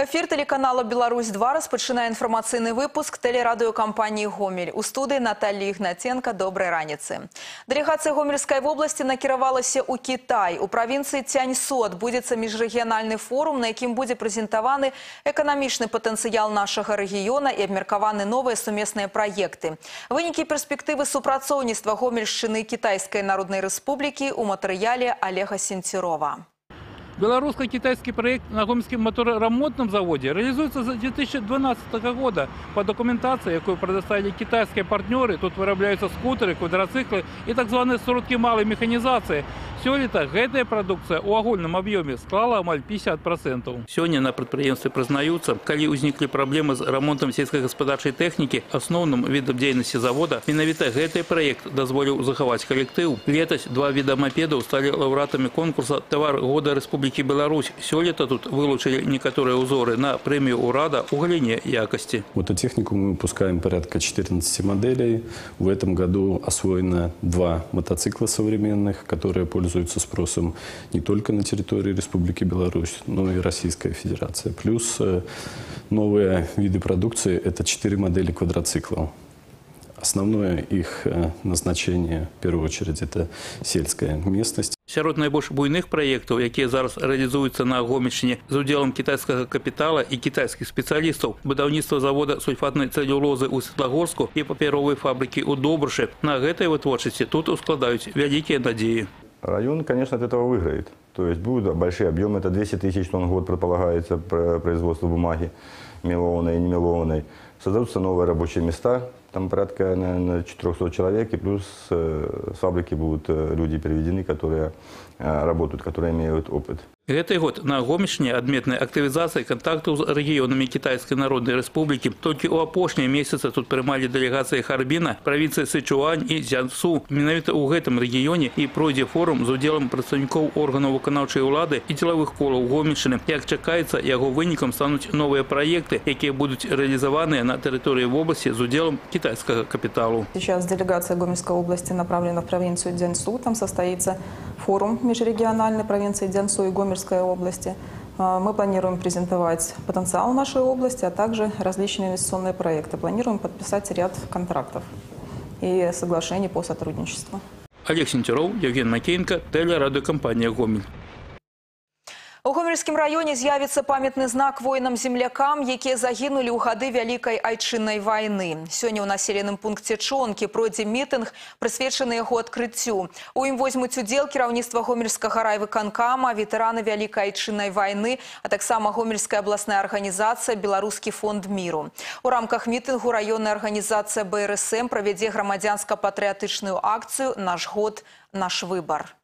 Ефір телеканалу «Беларусь-2» розпочинає інформаційний випуск телерадіокомпанії «Гомель». У студії Наталія Ігнатенко. Доброї раніці. Делегація Гомельської області накіровалася у Китай. У провінції Тяньсу відбудеться міжрегіональний форум, на яким буде презентований економічний потенціал нашого регіону і обмірковані нові сумісні проєкти. Виніки і перспективи супрацовництва Гомельщини і Китайської Народної Республіки у матеріалі Олега Сентюрова. Белорусско-китайский проект на Гомельском мотороремонтном заводе реализуется с 2012 года. По документации, которую предоставили китайские партнеры, тут вырабатываются скутеры, квадроциклы и так званые сродки малой механизации. Все это, эта продукция у огульном объеме склала амаль 50%. Сегодня на предприятии признаются, когда возникли проблемы с ремонтом сельскохозяйственной техники, основным видом деятельности завода, менавіта этот проект дозволил заховать коллектив. Летось два вида мопедов стали лауреатами конкурса «Товар года Республики Беларусь». Сёлета тут вылучили некоторые узоры на премию «Урада» у галине якости. Мототехнику мы выпускаем порядка 14 моделей. В этом году освоено 2 мотоцикла современных, которые пользуются спросом не только на территории Республики Беларусь, но и Российская Федерация. Плюс новые виды продукции – это 4 модели квадроциклов. Основное их назначение, в первую очередь, это сельская местность. Сярод найбольш буйных проектов, которые зараз реализуются на Гомельщине з уділом китайского капитала и китайских специалистов, будівництво завода сульфатной целлюлозы у Светлогорску и паперовой фабрики у Добруши, на этой вытворчестве тут ускладывают великие надеи. Район, конечно, от этого выиграет. То есть будут большие объемы, это 200 тысяч тонн в год предполагается производство бумаги, мелованной и немелованной. Создадутся новые рабочие места, там порядка, наверное, 400 человек, и плюс с фабрики будут люди переведены, которые работают, которые имеют опыт. Этот год на Гомельщине отметной активизации контактов с регионами Китайской Народной Республики. Только у опошнего месяца тут принимали делегации Харбина, провинции Сычуань и Цзянсу. Менавіта у этом регионе и пройде форум с уделом представников органов виконавчої влади и деловых колов Гомельщины. Як чекається, його виником стануть новые проекты, які будут реализованы на территории в области с уделом китайского капиталу. Сейчас делегация Гомельской области направлена в провинцию Цзянсу. Там состоится форум межрегиональной провинции Цзянсу и Гомельской области. Мы планируем презентовать потенциал нашей области, а также различные инвестиционные проекты. Планируем подписать ряд контрактов и соглашений по сотрудничеству. Олег Сентюров, Евген Макеенко, телерадиокомпания «Гомель». У Гомельскім раёне з'явіцца памятны знак воінам-землякам, якія загінулі ў гады Вялікай Айчыннай вайны. Сёння ў населеным пункце Чонкі пройдзе мітынг, прысвечаны яго адкрыццю. У ім возьмуць удзел кіраўніцтва Гомельскага райвыканкама, ветэраны Вялікай Айчыннай вайны, а таксама Гомельская абласная арганізацыя «Беларускі фонд міру». У рамках мітынгу раённая арганізацыя БРСМ правядзе грамадзянска-патрыятычную акцыю «Наш год, наш выбар».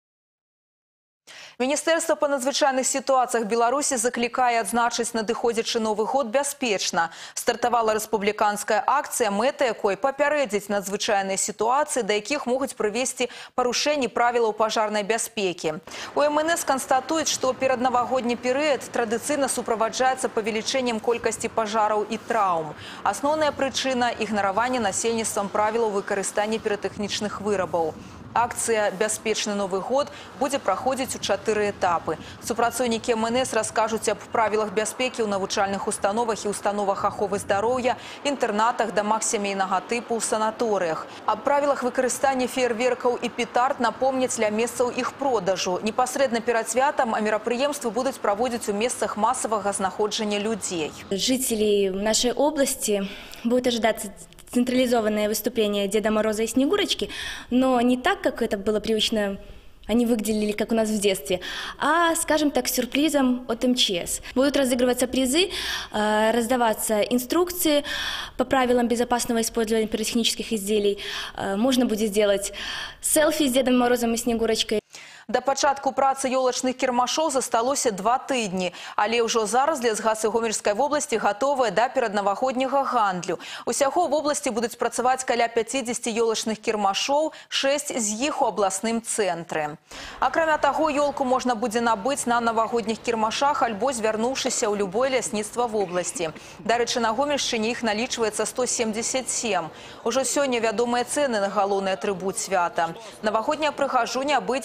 Міністэрства па надзвычайных сітуацыях Беларусі заклікае адзначыць надыходзячы Новы год бяспечна. Стартавала рэспубліканская акцыя, мэта якой папярэдзіць надзвычайныя сітуацыі, да якіх могуць прывесці парушэнні правілаў пажарнай бяспекі. У МНС канстатуюць, што пераднавагодні перыяд традыцыйна суправаджаецца павелічэннем колькасці пажараў і траўм. Асноўная прычына – ігнараванне насельніцтвам правілаў выкарыстання піратэхнічных вырабаў. Акцыя «Бяспечны Новы год» будзе праходзіць у 4 этапы. Супрацоўнікі МНС раскажуць аб правілах бяспекі ў навучальных установах і установах аховы здароўя, інтэрнатах, дамах сямейнага тыпу, ў санаторыях. Аб правілах выкарыстання феерверкаў і петард напомняць ля месцаў іх продажу. Непасрэдна перад святам мерапрыемствы будуць праводзіць у месцах масавага знаходжання людзей. Жителей нашей области будут ожидаться централизованное выступление Деда Мороза и Снегурочки, но не так, как это было привычно, они выглядели, как у нас в детстве, а, скажем так, сюрпризом от МЧС. Будут разыгрываться призы, раздаваться инструкции по правилам безопасного использования пиротехнических изделий. Можно будет сделать селфи с Дедом Морозом и Снегурочкой. Да пачатку працы ёлачных кірмашоў засталося 2 тыдні, але ўжо зараз лесгасы Гомельскай вобласці гатовыя да пераднавагодняга гандлю. Усяго в области будуць працаваць каля 50 ёлачных кірмашоў, 6 з іх у абласным цэнтры. Акрамя таго, ёлку можна будзе набыць на навагодніх кірмашах альбо звярнуўшыся ў любое лясніцтва вобласці. Дарэчы, на Гомельшчыне іх налічваецца 177. Ужо сёння вядомыя цэны на галоўны атрыбут свята. Навагодняя прыгажуня абыдзецца мінімум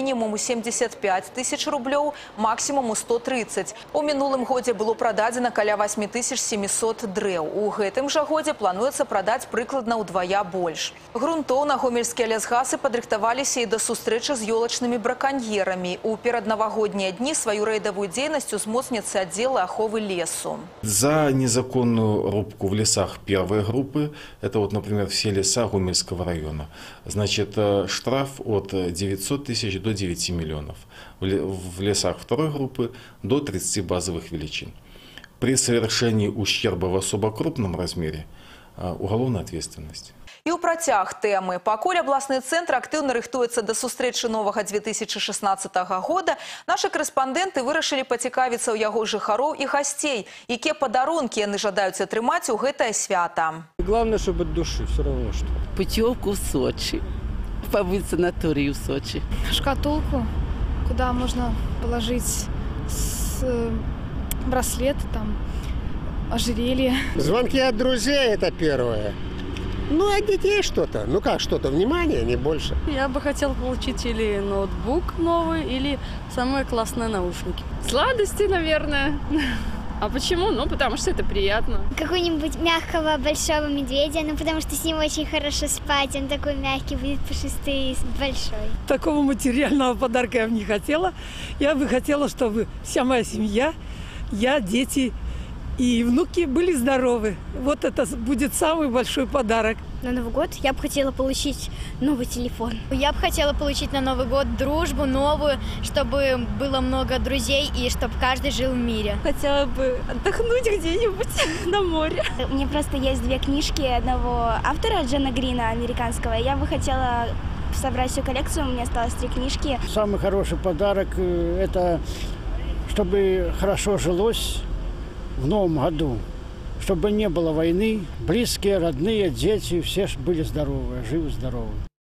мінімум у 75 тысяч рублёў, максімум у 130. У мінулым годзе было прададзена каля 8700 дрэў. У гэтым жа годзе плануецца прадаць прыкладна ўдвая больш. Грунтоўна гомельскія лясгасы падрыхтаваліся і да сустрэчы з ёлачнымі браканьерамі. У пераднавагоднія дні сваю рэйдавую дзейнасць узмоцняцца аддзелы аховы лесу. За незаконную рубку в лесах первой группы, это вот, например, все леса Гомельского района, значит, штраф от 900 тысяч до 9 миллионов. В лесах второй группы до 30 базовых величин. При совершении ущерба в особо крупном размере уголовная ответственность. І ў працяг тэмы. Пакуль абласны цэнтр актыўна рыхтуецца да сустрэчы новага 2016 года, нашы корэспандэнты вырашылі пацікавіцца ў яго жыхароў і гасцей, якія падарункі яны жадаюць атрымаць у гэтае свята. Главное, чтобы от души, все равно что. Путевку в Сочи, побыть в санатории в Сочи. Шкатулку, куда можно положить браслет, там, ожерелье. Звонки от друзей – это первое. Ну, от детей что-то. Ну как что-то, внимание, не больше. Я бы хотела получить или ноутбук новый, или самые классные наушники. Сладости, наверное. А почему? Ну, потому что это приятно. Какого-нибудь мягкого большого медведя, ну, потому что с ним очень хорошо спать. Он такой мягкий, будет пушистый, большой. Такого материального подарка я бы не хотела. Я бы хотела, чтобы вся моя семья, я, дети и внуки были здоровы. Вот это будет самый большой подарок. На Новый год я бы хотела получить новый телефон. Я бы хотела получить на Новый год дружбу новую, чтобы было много друзей и чтобы каждый жил в мире. Хотела бы отдохнуть где-нибудь на море. У меня просто есть 2 книжки одного автора, Джона Грина, американского. Я бы хотела собрать всю коллекцию, у меня осталось 3 книжки. Самый хороший подарок – это чтобы хорошо жилось в новом году, чтобы не было войны, близкие, родные, дети, все были здоровы, живы-здоровы.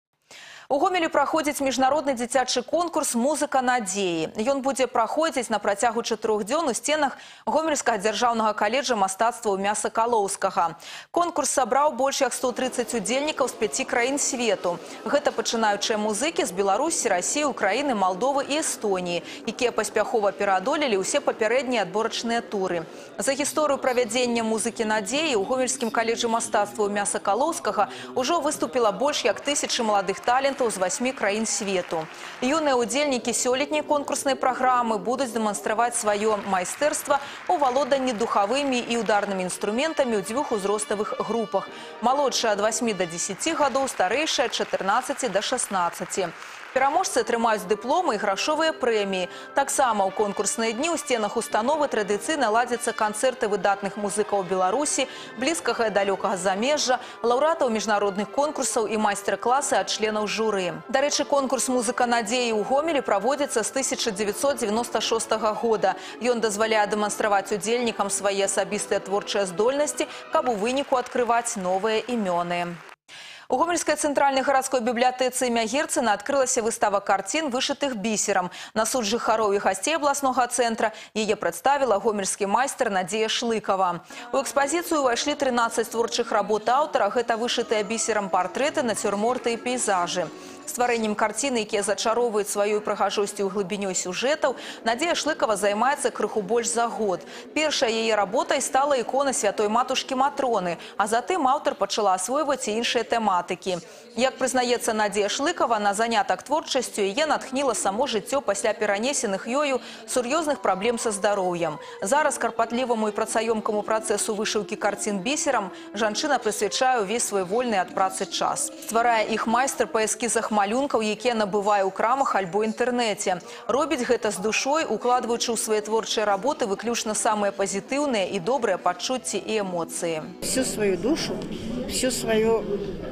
У Гомелі праходзіць міжнародны дзіцячы конкурс «Музыка надзеі». Ён будзе праходзіць на працягу 4 дзён у сценах Гомельскага дзяржаўнага каледжа мастацтва імя Сакалоўскага. Конкурс сабраў больш як 130 удзельнікаў з 5 краін свету. Гэта пачынаючыя музыкі з Беларусі, Расіі, Украіны, Малдовы і Эстоніі, якія паспяхова пераадолелі ўсе папярэднія адборачныя туры. За гісторыю правядзення «Музыкі надзеі» у Гомельскім каледжы мастацтва імя Сакалоўскага ўжо выступіла больш як 1000 маладых талентаў з 8 краін свету. Юныя удзельнікі сёлетняй конкурснай праграмы будуць дэманстраваць сваё майстэрства ў валоданні духавымі і ударнымі інструментамі ў 2 узроставых групах. Малодшая ад 8 до 10 гадоў, старэйшая ад 14 до 16. Пераможцы атрымаюць дыпломы і грашовыя прэміі. Таксама ў конкурсныя дні ў сценах установы традыцыйна ладзяцца канцэрты выдатных музыкаў Беларусі, блізкага і далёкага замежжа, лаўрэатаў міжнародных конкурсаў і майстар-класы ад членаў журы. Дарэчы, конкурс «Музыка надзеі» ў Гомелі праводзіцца з 1996 года. Ён дазваляе дэманстраваць удзельнікам свае асабістыя творчыя здольнасці, каб у выніку адкрываць новыя імёны. У Гомельской центральной городской библиотецы імя Герцена открылася выстава карцін, вышитых бісерам. На суд жыхароў і гасцей абласнога цэнтра яе прадставіла гомельскі майстар Надзея Шлыкова. У экспазіцыю ўвайшлі 13 творчых работ аўтара. Гэта вышытыя бісерам партрэты, нацюрморты і пейзажы. Стварэннем карціны, якія зачароўваюць сваёй прыгажосцю і глыбінёй сюжэтаў, Надзея Шлыкова займаецца крыху больш за год. Першай яе работай стала ікона святой матушкі Матроны, а затым аўтар пачала асвойваць і іншыя тэматыкі. Як прызнаецца Надзея Шлыкова, на занятак творчасцю яе натхніла само жыццё пасля перанесеных ёю сур'ёзных праблем са здароўем. Зараз карпатліваму і працаёмкаму працэсу вышыўкі карцін бісерам жанчына прысвячае ўвесь свой вольны ад працы час. Стварае іх майстар па эскізах малюнкаў, якія набывае ў крамах альбо інтэрнэце. Робіць гэта з душой, укладваючы ў свае творчыя работы выключна самыя пазітыўныя і добрыя пачуцці і эмоцыі. Всю свою душу, всю свою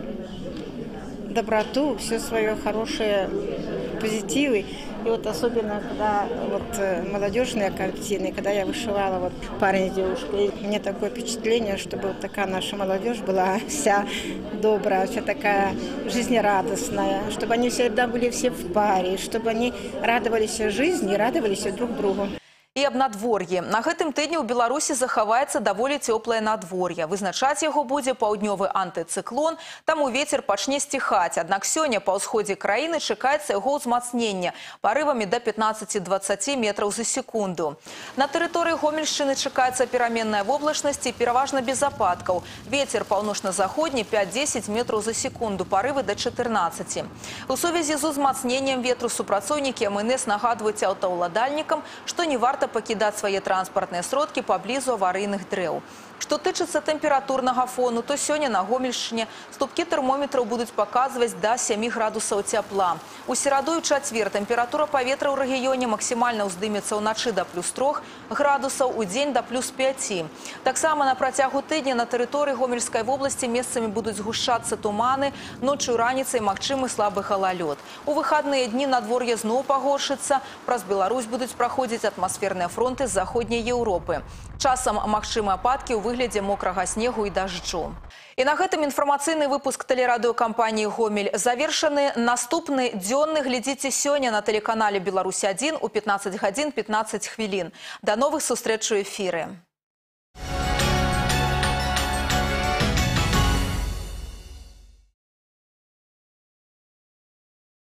доброту, все свое хорошее позитивы. И вот особенно, когда вот молодежные картины, когда я вышивала вот парень и девушка, и мне такое впечатление, чтобы вот такая наша молодежь была вся добрая, вся такая жизнерадостная, чтобы они всегда были все в паре, чтобы они радовались жизни и радовались друг другу. І аб надвор'і. На гэтым тыдні ў Беларусі захаваецца даволі цёплае надвор'е. Вызначаць яго будзе паўднёвы антыцыклон, таму вецер пачне сціхаць. Аднак сёння па ўсходзе краіны чакаецца яго ўзмацнення парывамі да 15-20 метраў за секунду. На тэрыторыі Гомельшчыны чакаецца пераменная воблачнасць і пераважна без ападкаў. Вецер паўночна-заходні 5-10 метраў за секунду, парывы да 14. У сувязі з узмацненнем ветру супрацоўнікі МНС нагадваюць аўтаўладальнікам, што не варта пакідаць свае транспартныя сродкі паблізу аварыйных дрэў. Што тычыцца тэмпературнага фону, то сёння на Гомельшчыне ступкі тэрмометраў будуць паказваць да 7 градусаў цяпла. У сераду і чацвер тэмпература паветра ў рэгіёне максімальна ўздымецца ўначы да +3 градусаў, у дзень да +5. Таксама на працягу тыдня на тэрыторыі Гомельскай вобласці месцамі будуць згушчацца туманы, ноччу і раніцай магчымы слабы галалёд. У выхадныя дні надвор'е зноў пагоршыцца, праз Беларусь будуць праходзіць атмасферныя фронты з заходняй Еўропы. Часам магчымы ападкі ў выглядзе мокрага снегу і дажджу. І на гэтым інфармацыйны выпуск тэлерадыёкампаніі «Гомель» завершаны. Наступны дзённы глядзіце сёння на тэлеканале «Беларусь-1» у 15 гадзін 15 хвілін. Да новых сустрэч у эфіры.